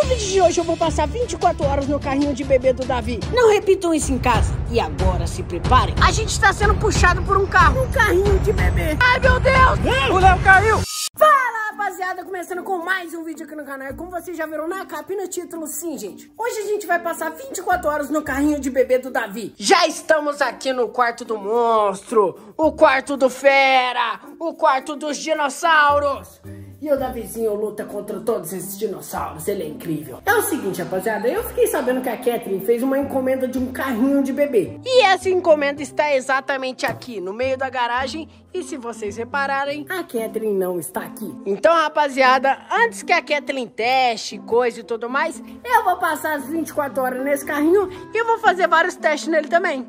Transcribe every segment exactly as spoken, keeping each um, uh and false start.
No vídeo de hoje eu vou passar vinte e quatro horas no carrinho de bebê do Davi. Não repitam isso em casa. E agora se preparem. A gente está sendo puxado por um carro. Um carrinho de bebê. Ai, meu Deus! O Léo caiu! Fala, rapaziada! Começando com mais um vídeo aqui no canal. Como vocês já viram na capa e no título, sim, gente. Hoje a gente vai passar vinte e quatro horas no carrinho de bebê do Davi. Já estamos aqui no quarto do monstro, o quarto do fera, o quarto dos dinossauros. E o Davizinho luta contra todos esses dinossauros, ele é incrível. É o seguinte, rapaziada, eu fiquei sabendo que a Catherine fez uma encomenda de um carrinho de bebê. E essa encomenda está exatamente aqui, no meio da garagem. E se vocês repararem, a Catherine não está aqui. Então, rapaziada, antes que a Catherine teste, coisa e tudo mais, eu vou passar as vinte e quatro horas nesse carrinho e eu vou fazer vários testes nele também.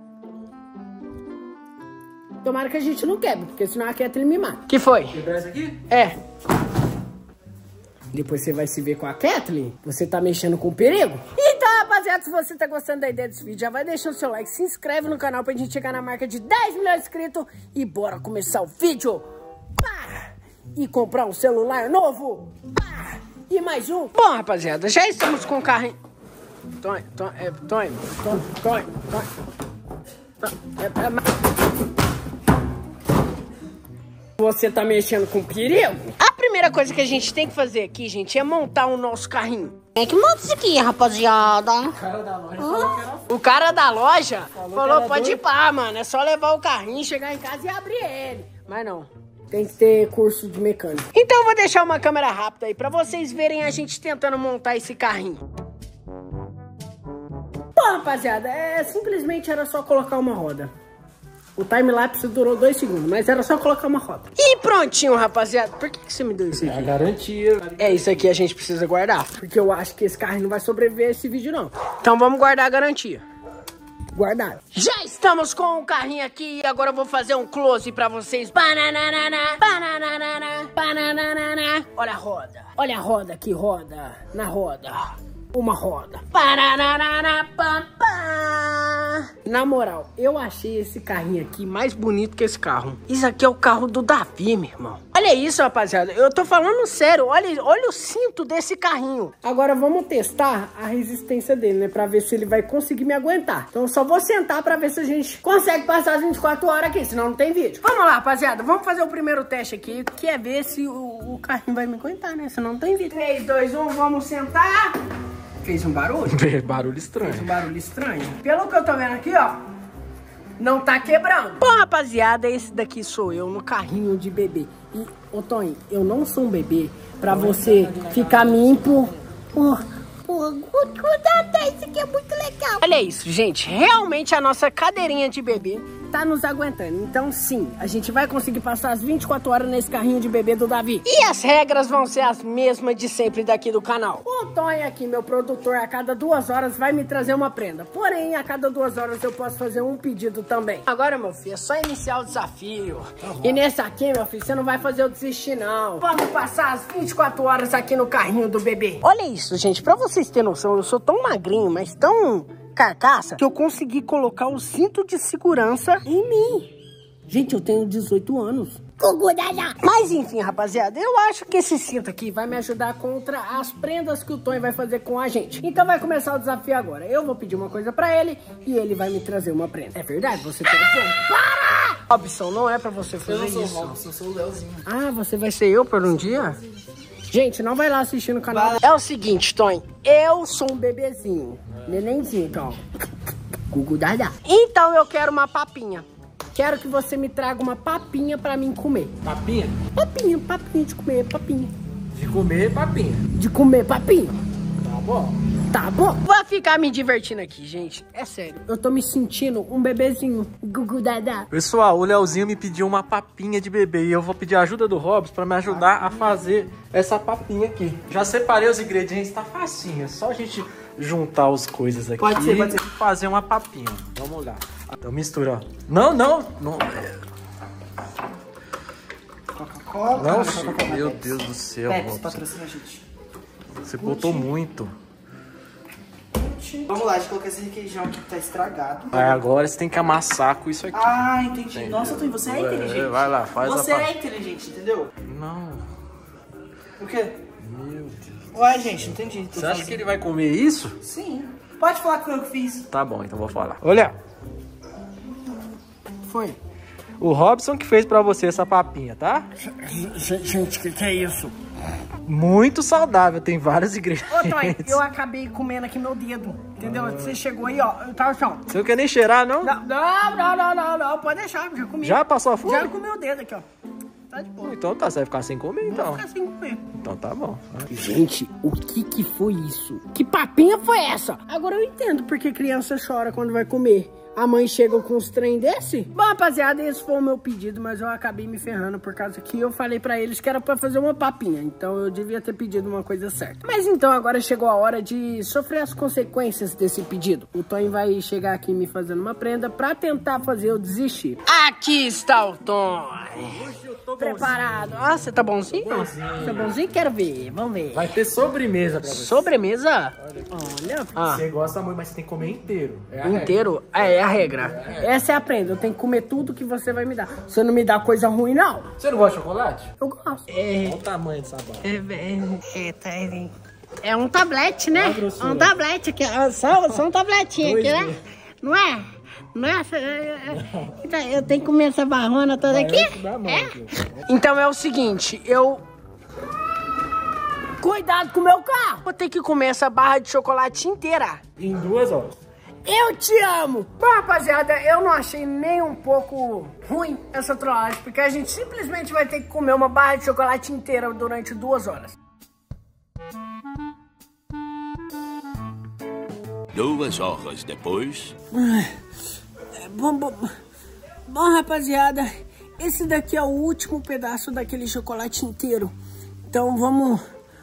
Tomara que a gente não quebre, porque senão a Catherine me mata. Que foi? Quebrar isso aqui? É. Depois você vai se ver com a Catherine, você tá mexendo com perigo. Então, rapaziada, se você tá gostando da ideia desse vídeo, já vai deixando o seu like, se inscreve no canal pra gente chegar na marca de dez milhões de inscritos. E bora começar o vídeo. Pá! E comprar um celular novo. Pá! E mais um. Bom, rapaziada, já estamos com o carrinho. Tony, Tony, é, Tony, Tony, Tony, Tony. É, é, Você tá mexendo com perigo? A primeira coisa que a gente tem que fazer aqui, gente, é montar o nosso carrinho. É que monta isso aqui, rapaziada. O cara da loja falou que era... O cara da loja falou, falou pode ir pá, mano. É só levar o carrinho, chegar em casa e abrir ele. Mas não, tem que ter curso de mecânico. Então eu vou deixar uma câmera rápida aí pra vocês verem a gente tentando montar esse carrinho. Bom, rapaziada, é, simplesmente era só colocar uma roda. O time-lapse durou dois segundos, mas era só colocar uma roda. E prontinho, rapaziada. Por que, que você me deu isso aqui? É a garantia. É, isso aqui a gente precisa guardar. Porque eu acho que esse carro não vai sobreviver a esse vídeo, não. Então vamos guardar a garantia. Guardado. Já estamos com o carrinho aqui e agora eu vou fazer um close pra vocês. Bananana, bananana, bananana. Olha a roda. Olha a roda que roda na roda. Uma roda. Na moral, eu achei esse carrinho aqui mais bonito que esse carro. Isso aqui é o carro do Davi, meu irmão. Olha isso, rapaziada. Eu tô falando sério. Olha, olha o cinto desse carrinho. Agora vamos testar a resistência dele, né? Pra ver se ele vai conseguir me aguentar. Então eu só vou sentar pra ver se a gente consegue passar as vinte e quatro horas aqui, senão não tem vídeo. Vamos lá, rapaziada. Vamos fazer o primeiro teste aqui, que é ver se o, o carrinho vai me aguentar, né? Senão não tem vídeo. três, dois, um, vamos sentar. Fez um barulho? Barulho estranho. Fez um barulho estranho. Pelo que eu tô vendo aqui, ó, não tá quebrando. Bom, rapaziada, esse daqui sou eu no carrinho de bebê. E, ô Tony, eu não sou um bebê pra você ficar me impor. Pô, pô, isso aqui é muito legal. Olha isso, gente. Realmente a nossa cadeirinha de bebê tá nos aguentando. Então sim, a gente vai conseguir passar as vinte e quatro horas nesse carrinho de bebê do Davi. E as regras vão ser as mesmas de sempre daqui do canal. O Tony aqui, meu produtor, a cada duas horas vai me trazer uma prenda. Porém, a cada duas horas eu posso fazer um pedido também. Agora, meu filho, é só iniciar o desafio. Uhum. E nesse aqui, meu filho, você não vai fazer eu desistir, não. Vamos passar as vinte e quatro horas aqui no carrinho do bebê. Olha isso, gente. Pra vocês terem noção, eu sou tão magrinho, mas tão carcaça, que eu consegui colocar o cinto de segurança em mim. Gente, eu tenho dezoito anos. Mas enfim, rapaziada, eu acho que esse cinto aqui vai me ajudar contra as prendas que o Tony vai fazer com a gente. Então vai começar o desafio agora. Eu vou pedir uma coisa pra ele e ele vai me trazer uma prenda. É verdade? Você tem um... Para! Robson, não é pra você fazer isso. Eu não sou o Robson, eu sou o Leozinho. Ah, você vai ser eu por um dia? Gente, não vai lá assistir no canal. Vai. É o seguinte, Tony, eu sou um bebezinho. Nenenzinho, então. Gugu Dada. Então eu quero uma papinha. Quero que você me traga uma papinha pra mim comer. Papinha? Papinha, papinha de comer, papinha. De comer, papinha. De comer, papinha. Tá bom. Tá bom. Vou ficar me divertindo aqui, gente. É sério. Eu tô me sentindo um bebezinho. Gugu Dada. Pessoal, o Leozinho me pediu uma papinha de bebê. E eu vou pedir a ajuda do Robson pra me ajudar a fazer essa papinha aqui. Já separei os ingredientes, tá facinho. É só a gente juntar as coisas aqui. Pode ser, pode ser. E fazer uma papinha. Vamos lá. Então mistura, ó. Não, não. Não, Coca-Cola. Não, meu Deus do céu. Pepsi, patrocina a gente. Você botou muito. Vamos lá, deixa eu colocar esse requeijão aqui que tá estragado. Aí agora você tem que amassar com isso aqui. Ah, entendi. Entendeu? Nossa, Tony, você é inteligente. Vai lá, faz Você a é inteligente, entendeu? Não. O quê? Meu Deus. Ué, gente, não entendi. Você acha que ele vai comer isso? Sim. Pode falar que foi eu que fiz. Tá bom, então vou falar. Olha. Foi. O Robson que fez pra você essa papinha, tá? Gente, o que, que é isso? Muito saudável, tem vários ingredientes. Ô, Toy, eu acabei comendo aqui meu dedo, entendeu? Ah. Você chegou aí, ó, eu tava assim, ó. Você não quer nem cheirar, não? Não, não, não, não, não, não. Pode deixar, já comi. Já passou a fome? Já comi o dedo aqui, ó. Tá de boa. Então tá, você vai ficar sem comer, então. Vou ficar sem comer. Então tá bom. Gente, o que que foi isso? Que papinha foi essa? Agora eu entendo porque criança chora quando vai comer. A mãe chega com uns trem desse? Bom, rapaziada, esse foi o meu pedido, mas eu acabei me ferrando por causa que eu falei pra eles que era pra fazer uma papinha. Então eu devia ter pedido uma coisa certa. Mas então agora chegou a hora de sofrer as consequências desse pedido. O Tom vai chegar aqui me fazendo uma prenda pra tentar fazer eu desistir. Aqui está o Tom. Hoje eu tô preparado. Ah, você tá bonzinho? bonzinho? Você tá bonzinho? Quero ver. Vamos ver. Vai ter sobremesa pra você. Sobremesa? Olha. Ah. Você gosta muito, mas você tem que comer inteiro. É inteiro? É, é a regra. É. Essa é a prenda. Eu tenho que comer tudo que você vai me dar. Você não me dá coisa ruim, não. Você não gosta de chocolate? Eu gosto. É. Qual o tamanho dessa bala? É, é, é, tá, é, é um tablete, né? É um tablete aqui. Só, só um tabletinho aqui, né? Não é? Não é? Então, eu tenho que comer essa barrona toda aqui? É? Então é o seguinte, eu... Cuidado com o meu carro! Vou ter que comer essa barra de chocolate inteira. Em duas horas. Eu te amo! Bom, rapaziada, eu não achei nem um pouco ruim essa trollagem, porque a gente simplesmente vai ter que comer uma barra de chocolate inteira durante duas horas. Duas horas depois... Bom, bom, bom, rapaziada, esse daqui é o último pedaço daquele chocolate inteiro. Então vamos...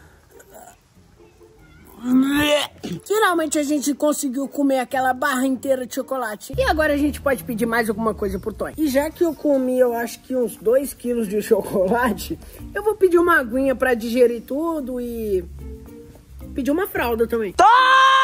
Finalmente a gente conseguiu comer aquela barra inteira de chocolate. E agora a gente pode pedir mais alguma coisa pro Tom. E já que eu comi, eu acho que uns dois quilos de chocolate, eu vou pedir uma aguinha pra digerir tudo e... pedir uma fralda também. Tom!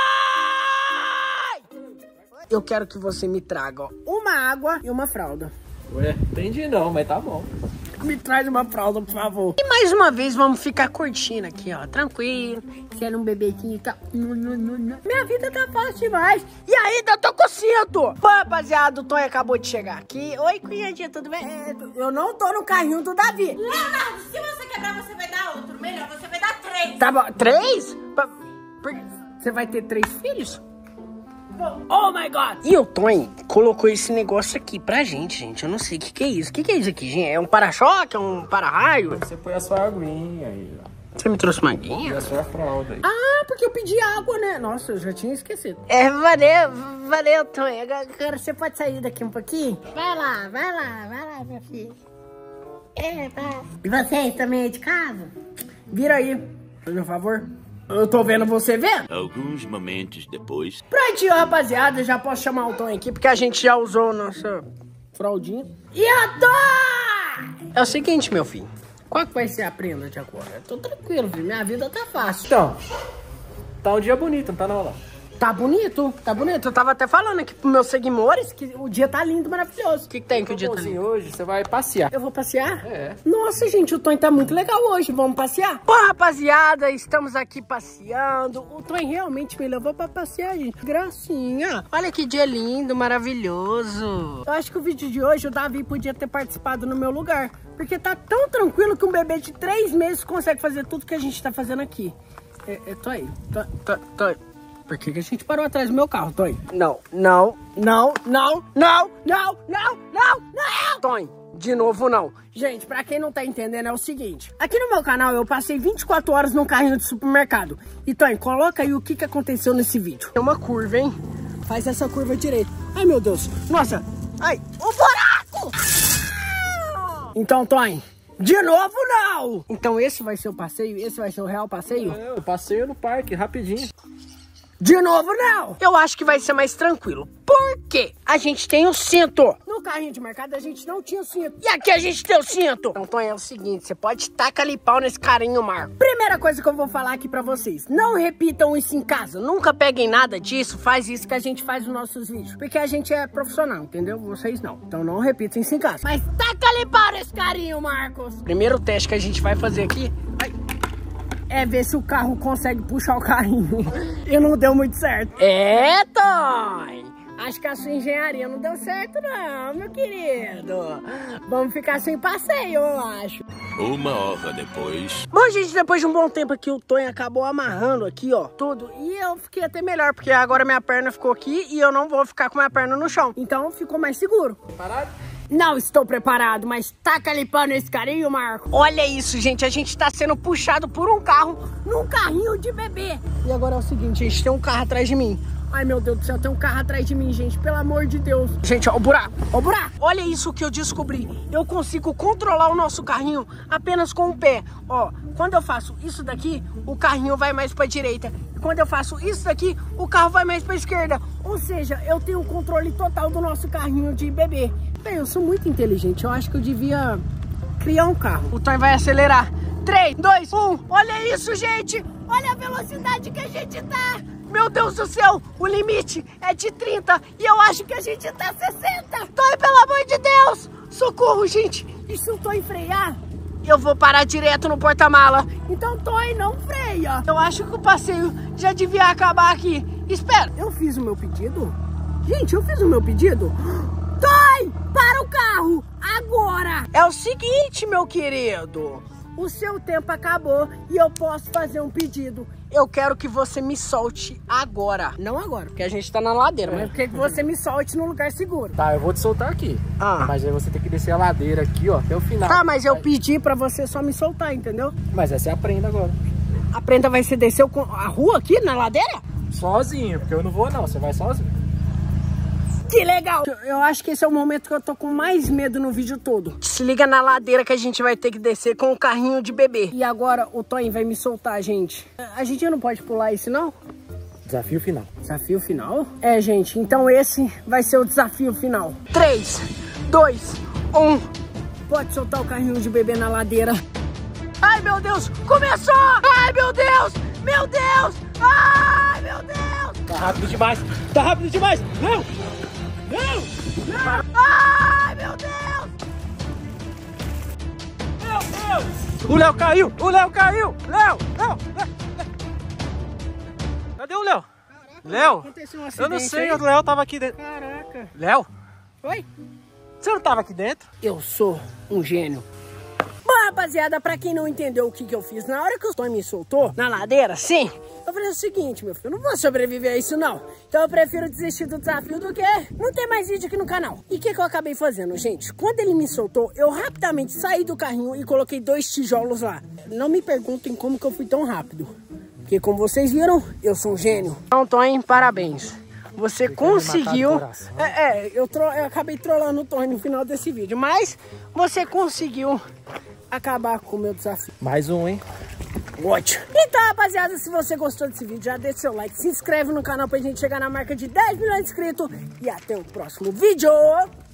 Eu quero que você me traga, ó, uma água e uma fralda. Ué, entendi não, mas tá bom. Me traz uma fralda, por favor. E mais uma vez, vamos ficar curtindo aqui, ó, tranquilo. Quero um bebequinho e tal. Minha vida tá fácil demais. E ainda tô com cinto. Pô, rapaziada, o Tom acabou de chegar aqui. Oi, cunhadinha, tudo bem? Eu não tô no carrinho do Davi. Leonardo, se você quebrar, você vai dar outro. Melhor, você vai dar três. Tá bom, três? Você vai ter três filhos? Oh my God! E o Tom colocou esse negócio aqui pra gente, gente. Eu não sei o que, que é isso. O que, que é isso aqui, gente? É um para-choque? É um para-raio? Você põe a sua aguinha aí, ó. Você me trouxe uma aguinha? E a sua fralda aí. Ah, porque eu pedi água, né? Nossa, eu já tinha esquecido. É, valeu, valeu, Tom. Agora você pode sair daqui um pouquinho? Vai lá, vai lá, vai lá, minha filha. É, vai. E vocês também aí de casa? Vira aí, por favor. Eu tô vendo você vendo. Alguns momentos depois. Prontinho, rapaziada. Já posso chamar o Tom aqui, porque a gente já usou nossa fraldinha. E a Tom! É o seguinte, meu filho. Qual que vai ser a prenda de agora? Eu tô tranquilo, filho. Minha vida tá fácil. Então, tá um dia bonito, não tá não, lá? Tá bonito, tá bonito. Eu tava até falando aqui pros meus seguidores que o dia tá lindo, maravilhoso. O que, que tem que o dia tá lindo? Hoje você vai passear. Eu vou passear? É. Nossa, gente, o Tom tá muito legal hoje. Vamos passear? Pô, rapaziada, estamos aqui passeando. O Tom realmente me levou pra passear, gente. Gracinha. Olha que dia lindo, maravilhoso. Eu acho que o vídeo de hoje o Davi podia ter participado no meu lugar. Porque tá tão tranquilo que um bebê de três meses consegue fazer tudo que a gente tá fazendo aqui. É, é, tô aí. Tô, tô, tô aí. Por que, que a gente parou atrás do meu carro, Tom? Não, não, não, não, não, não, não, não, não! Tom, de novo não. Gente, pra quem não tá entendendo é o seguinte. Aqui no meu canal eu passei vinte e quatro horas num carrinho de supermercado. E Tom, coloca aí o que, que aconteceu nesse vídeo. Tem uma curva, hein? Faz essa curva direito. Ai, meu Deus. Nossa. Ai, o buraco! Então, Tom, de novo não! Então esse vai ser o passeio? Esse vai ser o real passeio? É, eu passeio no parque, rapidinho. De novo, não! Eu acho que vai ser mais tranquilo. Por quê? A gente tem o cinto. No carrinho de mercado a gente não tinha o cinto. E aqui a gente tem o cinto. Então é o seguinte, você pode tacar ali pau nesse carinho, Marco. Primeira coisa que eu vou falar aqui pra vocês. Não repitam isso em casa. Nunca peguem nada disso. Faz isso que a gente faz nos nossos vídeos. Porque a gente é profissional, entendeu? Vocês não. Então não repitam isso em casa. Mas taca ali pau nesse carinho, Marcos. Primeiro teste que a gente vai fazer aqui... Ai. é ver se o carro consegue puxar o carrinho. E não deu muito certo. É, Toy! Acho que a sua engenharia não deu certo não, meu querido. Vamos ficar sem passeio, eu acho. Uma hora depois. Bom, gente, depois de um bom tempo aqui, o Tonho acabou amarrando aqui, ó, tudo. E eu fiquei até melhor, porque agora minha perna ficou aqui e eu não vou ficar com minha perna no chão. Então ficou mais seguro. Preparado? Não estou preparado, mas taca ali pano esse carinho, Marco. Olha isso, gente, a gente tá sendo puxado por um carro num carrinho de bebê. E agora é o seguinte, gente, tem um carro atrás de mim. Ai, meu Deus do céu, tem um carro atrás de mim, gente, pelo amor de Deus. Gente, ó, o buraco, ó o buraco. Olha isso que eu descobri. Eu consigo controlar o nosso carrinho apenas com o pé. Ó, quando eu faço isso daqui, o carrinho vai mais pra direita. E quando eu faço isso daqui, o carro vai mais pra esquerda. Ou seja, eu tenho o controle total do nosso carrinho de bebê. Bem, eu sou muito inteligente, eu acho que eu devia criar um carro. O Toy vai acelerar. três, dois, um. Olha isso, gente. Olha a velocidade que a gente tá. Meu Deus do céu, o limite é de trinta e eu acho que a gente tá sessenta. Toy, pelo amor de Deus. Socorro, gente. E se o Toy frear, eu vou parar direto no porta-mala. Então, Toy, não freia. Eu acho que o passeio já devia acabar aqui. Espera, eu fiz o meu pedido? Gente, eu fiz o meu pedido? Toy, para o carro, agora. É o seguinte, meu querido. O seu tempo acabou e eu posso fazer um pedido. Eu quero que você me solte agora. Não agora, porque a gente tá na ladeira, mas eu quero que você me solte num lugar seguro. Tá, eu vou te soltar aqui. Ah. Mas aí você tem que descer a ladeira aqui, ó, até o final. Tá, mas eu pedi pra você só me soltar, entendeu? Mas aí você aprenda agora. A prenda vai ser descer a rua aqui na ladeira? Sozinho, porque eu não vou não, você vai sozinho. Que legal! Eu acho que esse é o momento que eu tô com mais medo no vídeo todo. Se liga na ladeira que a gente vai ter que descer com o carrinho de bebê. E agora o Toy vai me soltar, gente. A gente não pode pular isso, não? Desafio final. Desafio final? É, gente, então esse vai ser o desafio final. três, dois, um. Pode soltar o carrinho de bebê na ladeira. Ai, meu Deus! Começou! Ai, meu Deus! Meu Deus! Ai, meu Deus! Tá rápido demais! Tá rápido demais! Não! Não! Não! Ai, meu Deus! Meu Deus! O Léo caiu! O Léo caiu! Léo! Léo! Léo! Cadê o Léo? Léo? Aconteceu um Eu acidente não sei, aí. o Léo tava aqui dentro. Caraca! Léo? Oi? Você não tava aqui dentro? Eu sou um gênio. Bom, rapaziada, pra quem não entendeu o que, que eu fiz, na hora que o Toy me soltou na ladeira, sim, eu falei o seguinte, meu filho, eu não vou sobreviver a isso não. Então eu prefiro desistir do desafio do que não ter mais vídeo aqui no canal. E o que, que eu acabei fazendo, gente? Quando ele me soltou, eu rapidamente saí do carrinho e coloquei dois tijolos lá. Não me perguntem como que eu fui tão rápido, porque como vocês viram, eu sou um gênio. Então, Toy, parabéns. Você conseguiu... É, é eu, tro... eu acabei trollando o Toy no final desse vídeo, mas você conseguiu acabar com o meu desafio. Mais um, hein? Ótimo. Então, rapaziada, se você gostou desse vídeo, já deixa seu like, se inscreve no canal pra gente chegar na marca de dez milhões de inscritos. E até o próximo vídeo.